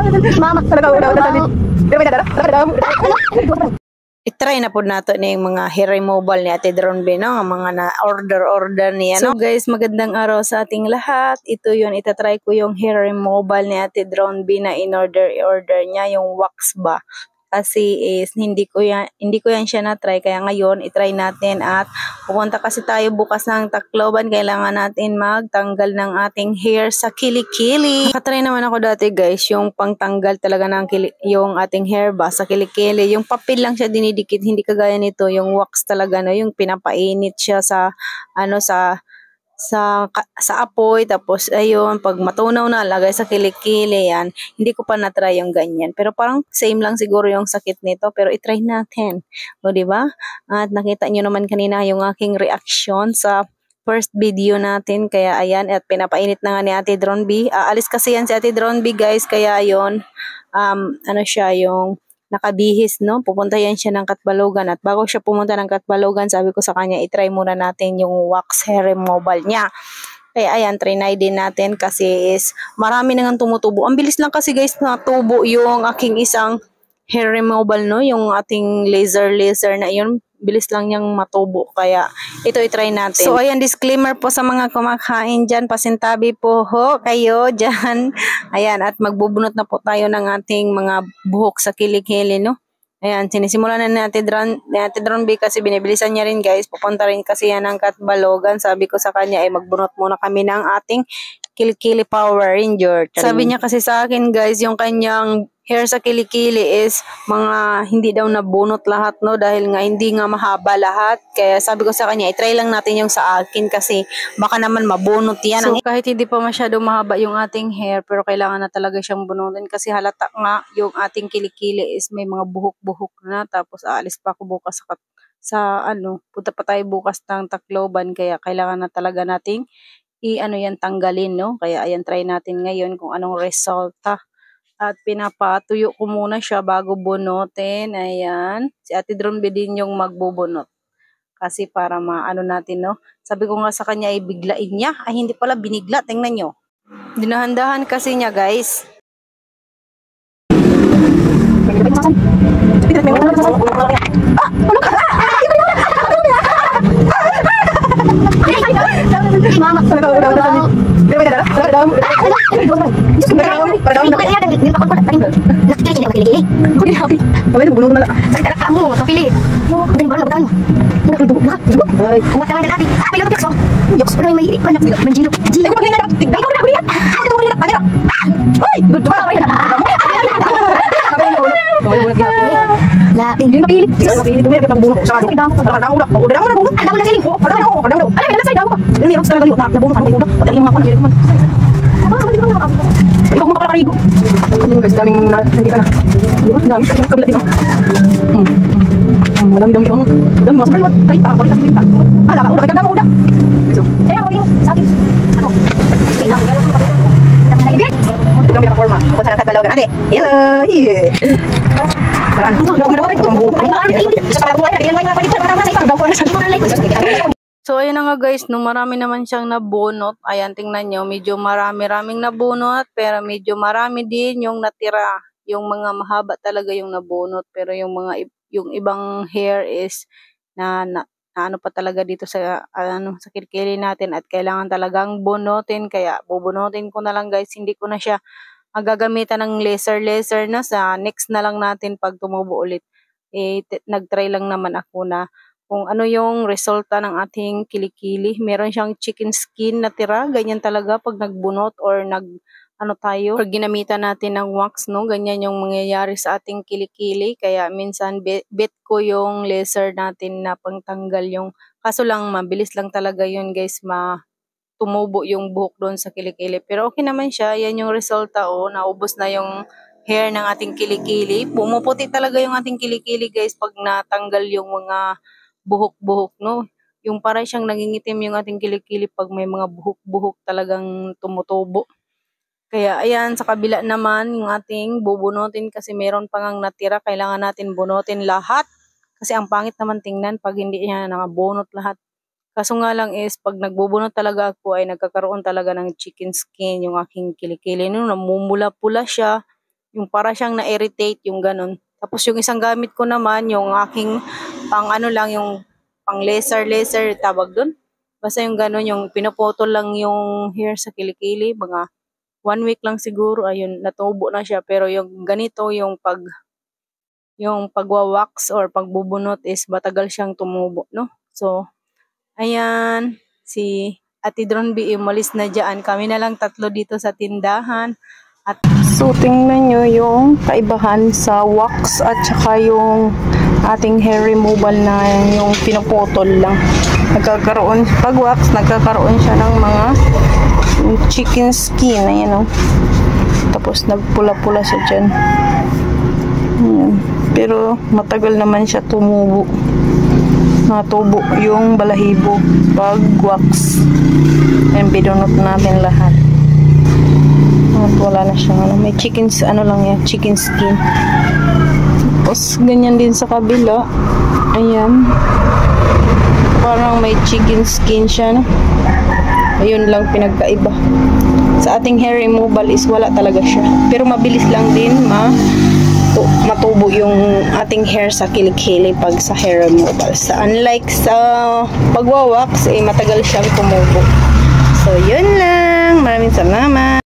I-try na po nato na yung mga hair removal ni Ate Dronby, no? Ang mga na-order niya, no? So guys, magandang araw sa ating lahat. Ito yun, itatry ko yung hair removal ni Ate Dronby na in-order niya, yung wax ba? Kasi is hindi ko yan siya na-try, kaya ngayon i-try natin at pupunta kasi tayo bukas ng Tacloban. Kailangan natin magtanggal ng ating hair sa kilikili. Nakatry naman ako dati guys, yung pangtanggal talaga ng yung ating hair ba sa kilikili. Yung papel lang siya dinidikit, hindi kagaya nito, yung wax talaga, no, yung pinapainit siya sa sa apoy, tapos ayun, pag matunaw na, lagay sa kilikili yan. Hindi ko pa na-try yung ganyan. Pero parang same lang siguro yung sakit nito, pero i-try natin. O, diba? At nakita nyo naman kanina yung aking reaction sa first video natin. Kaya ayan, at pinapainit na nga ni Ate Dronby. Alis kasi yan si Ate Dronby guys, kaya ayun, ano siya, yung nakabihis, no? Pupunta yan siya ng Katbalogan, at bago siya pumunta ng Katbalogan, sabi ko sa kanya, i-try muna natin yung wax hair removal niya. Kaya ayan, trinay din natin kasi is marami nang tumutubo. Ang bilis lang kasi guys natubo yung aking isang hair removal, no? Yung ating laser na yun, bilis lang niyang matubo. Kaya ito i-try natin. So ayan, disclaimer po sa mga kumakain dyan, pasintabi po ho kayo dyan. Ayan, at magbubunot na po tayo ng ating mga buhok sa kilikili, no? Ayan, sinisimulan na natin Ate Dronby kasi binibilisan niya rin guys. Pupunta rin kasi yan ng Katbalogan. Sabi ko sa kanya ay magbunot muna kami ng ating kilikili Power Ranger. Sabi niya kasi sa akin guys, yung kanyang hair sa kilikili is mga hindi daw nabunot lahat, no, dahil nga hindi nga mahaba lahat. Kaya sabi ko sa kanya, i-try lang natin yung sa akin kasi baka naman mabunot yan. So kahit hindi pa masyado mahaba yung ating hair, pero kailangan na talaga siyang bunutin kasi halata nga yung ating kilikili is may mga buhok-buhok na. Tapos aalis pa ako bukas punta pa tayo bukas ng Tacloban, kaya kailangan na talaga nating yan tanggalin, no? Kaya ayan, try natin ngayon kung anong resulta. At pinapatuyo ko muna siya bago bunutin. Ayan. Si Ate Dronby din yung magbubunot. Kasi para maano natin, no? Sabi ko nga sa kanya ay biglain niya. Ay hindi pala binigla. Tingnan nyo. Dinahandahan kasi niya guys. Mama, hindi mapilit. Mapilit mo yung bunot sa akin. Kadang-kadang udak. Udah mo na bunot. Kadang-kadang siling. Kadang-kadang. Kadang-kadang. Alam mo na sa idaw ko. Ini ros talaga yung nabunot ang bunot. Pati yung mga pandiyan man. Ikaw mo makakarigo. Ano guys, daming hindi ka na. Dami sa kabila dito. Madami-dami ako. Dami mo sa kaliwat. Kahit ako rin sa pinta. Ala ka, udak. Kadang udak. Eh, ako yung sa akin. Ano? Kailangan ko pa. Dami ka forma. Kung saan ang Katbalogan. Ate. Hello. So ayun na nga guys, no, marami naman siyang nabunot. Ayan, tingnan nyo, medyo maraming nabunot, pero medyo marami din yung natira. Yung mga mahaba talaga yung nabunot, pero yung ibang hair is na ano pa talaga dito sa sa kilikili natin, at kailangan talagang bunutin. Kaya bubunutin ko na lang guys, hindi ko na siya gagamitan ng laser na. Sa next na lang natin pag tumubo ulit. Nag-try lang naman ako na kung ano yung resulta ng ating kilikili. Meron siyang chicken skin na tira. Ganyan talaga pag nagbunot or pag ginamitan natin ng wax, no? Ganyan yung mangyayari sa ating kilikili. Kaya minsan bet ko yung laser natin na pangtanggal yung, kaso lang mabilis lang talaga yun guys, tumubo yung buhok doon sa kilikili. Pero okay naman siya. Yan yung resulta, naubos na yung hair ng ating kilikili. Pumuputi talaga yung ating kilikili guys pag natanggal yung mga buhok-buhok, no? Yung parang siyang nangingitim yung ating kilikili pag may mga buhok-buhok talagang tumutubo. Kaya ayan, sa kabila naman yung ating bubunutin kasi meron pang natira. Kailangan natin bunutin lahat. Kasi ang pangit naman tingnan pag hindi niya nakabunot lahat. Kaso nga lang is, pag nagbubunot talaga ako ay nagkakaroon talaga ng chicken skin yung aking kilikili. No, namumula-pula siya. Yung para siyang na-irritate, yung ganun. Tapos yung isang gamit ko naman, yung aking pang ano lang, yung pang laser tawag dun. Basta yung ganun, yung pinuputol lang yung hair sa kilikili, mga 1 week lang siguro, ayun, natubo na siya. Pero yung ganito, yung pagwa-wax or pagbubunot is matagal siyang tumubo, no? So, ayan, si Ate Dron B, umalis na dyan. Kami na lang tatlo dito sa tindahan. So, tingnan nyo yung kaibahan sa wax at saka yung ating hair removal na yung pinuputol lang. Nagkakaroon, pag wax, nagkakaroon siya ng mga chicken skin. Ayan o. Tapos, nagpula-pula siya dyan. Ayan. Pero, matagal naman siya tumubo. Natubo yung balahibo pag wax. Ayan, binunot natin lahat. At wala na siyang ano. May chicken, ano lang yan, chicken skin. Tapos, ganyan din sa kabila. Ayan. Parang may chicken skin siya, no? Ayun lang pinagkaiba. Sa ating hair removal is wala talaga siya. Pero mabilis lang din matubo yung ating hair sa kilikili pag sa hair removal. Unlike sa pagwawax, matagal siyang tumubo. So, yun lang. Maraming salamat.